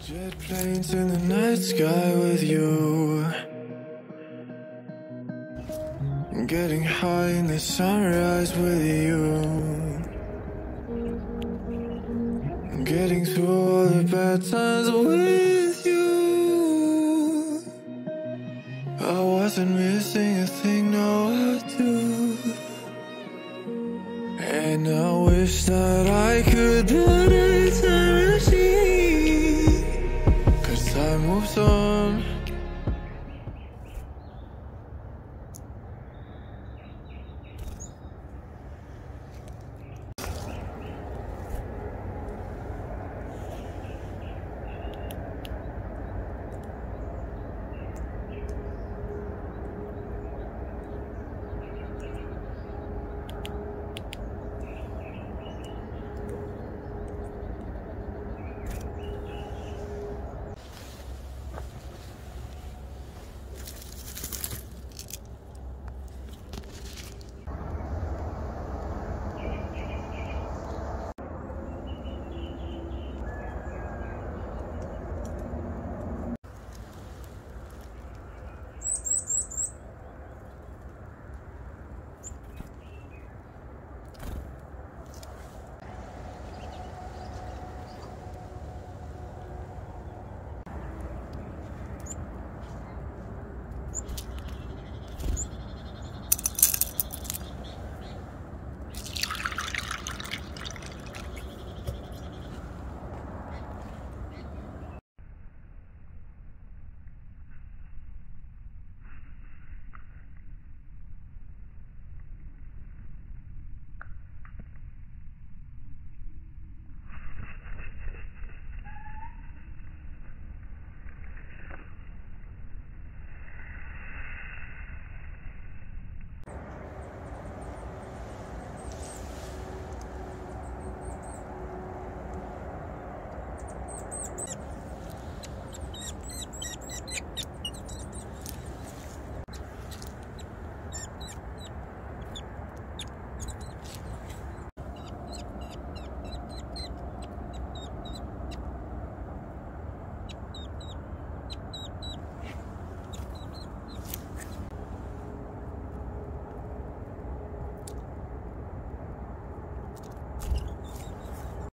Jet planes in the night sky with you, getting high in the sunrise with you, getting through all the bad times with you. I wasn't missing a thing, now I do. And I wish that I could put a time machine, 'cause time moves on.